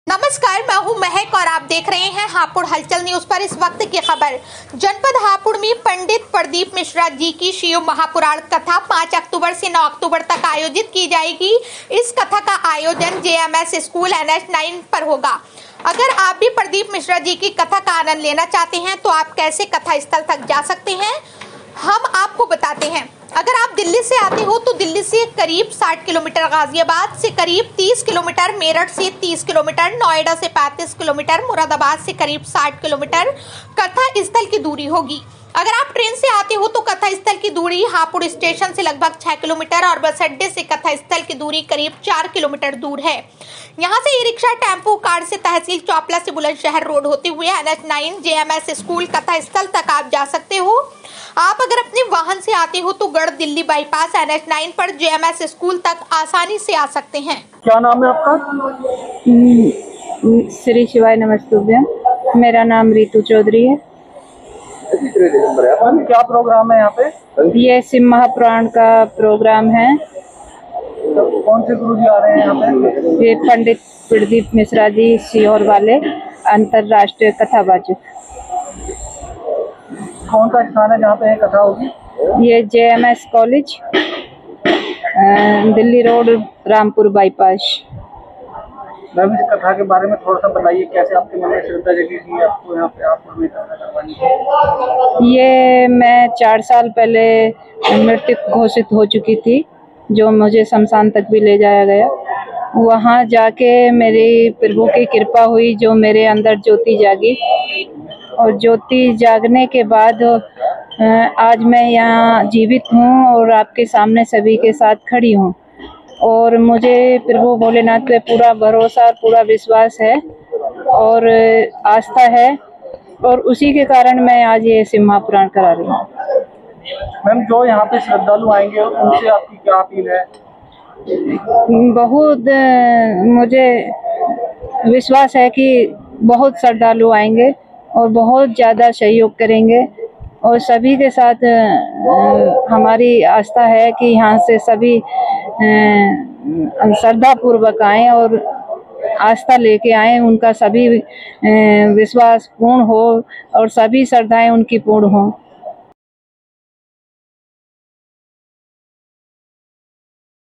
नमस्कार, मैं हूं महक और आप देख रहे हैं हापुड़ हलचल न्यूज पर। इस वक्त की खबर। जनपद हापुड़ में पंडित प्रदीप मिश्रा जी की शिव महापुराण कथा 5 अक्टूबर से 9 अक्टूबर तक आयोजित की जाएगी। इस कथा का आयोजन जेएमएस स्कूल NH9 पर होगा। अगर आप भी प्रदीप मिश्रा जी की कथा का आनंद लेना चाहते हैं तो आप कैसे कथा स्थल तक जा सकते हैं, हम आपको बताते हैं। अगर आप दिल्ली से आते हो तो दिल्ली से करीब 60 किलोमीटर, गाजियाबाद से करीब 30 किलोमीटर, मेरठ से 30 किलोमीटर, नोएडा से 35 किलोमीटर, मुरादाबाद से करीब 60 किलोमीटर कथा स्थल की दूरी होगी। अगर आप ट्रेन से आते हो तो कथा स्थल की दूरी हापुड़ स्टेशन से लगभग 6 किलोमीटर और बस अड्डे से कथा स्थल की दूरी करीब 4 किलोमीटर दूर है। यहाँ से ई रिक्शा, टेम्पो, कार से तहसील चौपला से बुलंदशहर रोड होते हुए NH9 जेएमएस स्कूल कथा स्थल तक आप जा सकते हो। आप अगर अपने वाहन से आते हो तो गढ़ दिल्ली बाईपास NH9 पर जेएमएस स्कूल तक आसानी से आ सकते हैं। क्या नाम है आपका? श्री शिवाय नमस्तुभ्यम। मेरा नाम रितु चौधरी है। क्या प्रोग्राम है यहाँ पे? ये शिव महापुराण का प्रोग्राम है। तो कौन से गुरु जी आ रहे हैं यहाँ पे? ये पंडित प्रदीप मिश्रा जी सीहोर वाले, अंतरराष्ट्रीय कथावाचक। कौन सा स्थान है जहाँ पे कथा होगी? ये JMS college, Delhi road, Rampur bypass. Ma'am, इस कथा के बारे में थोड़ा सा बताइए, कैसे आपके मन में श्रद्धा जगी थी आपको यहाँ पे हापुड़ में कथा करवानी थी? ये मैं 4 साल पहले मृत्यु घोषित हो चुकी थी, जो मुझे शमशान तक भी ले जाया गया। वहाँ जाके मेरी प्रभु की कृपा हुई, जो मेरे अंदर ज्योति जागी और ज्योति जागने के बाद आज मैं यहाँ जीवित हूँ और आपके सामने सभी के साथ खड़ी हूँ। और मुझे प्रभु भोलेनाथ पे पूरा भरोसा और पूरा विश्वास है और आस्था है, और उसी के कारण मैं आज ये शिव महापुराण करा रही हूँ। मैम, जो यहाँ पे श्रद्धालु आएंगे उनसे आपकी क्या अपील है? बहुत मुझे विश्वास है कि बहुत श्रद्धालु आएंगे और बहुत ज़्यादा सहयोग करेंगे, और सभी के साथ हमारी आस्था है कि यहाँ से सभी श्रद्धा पूर्वक आएँ और आस्था लेके आएँ, उनका सभी विश्वास पूर्ण हो और सभी श्रद्धाएं उनकी पूर्ण हो।